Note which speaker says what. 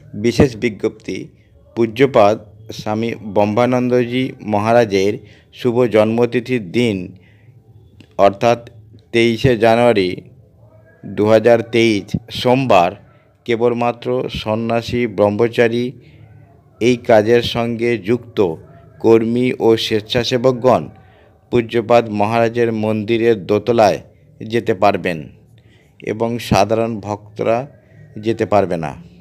Speaker 1: বিশেষ বিজ্ঞপ্তি, পূজ্যপাদ স্বামী ব্রহ্মানন্দজি মহারাজের শুভ জন্মতিথির দিন অর্থাৎ 23শে জানুয়ারি 2023 সোমবার কেবলমাত্র সন্ন্যাসী ব্রহ্মচারী এই কাজের সঙ্গে যুক্ত কর্মী ও স্বেচ্ছাসেবকগণ পূজ্যপাদ মহারাজের মন্দিরের দোতলায় যেতে পারবেন এবং সাধারণ ভক্তরা যেতে পারবে না।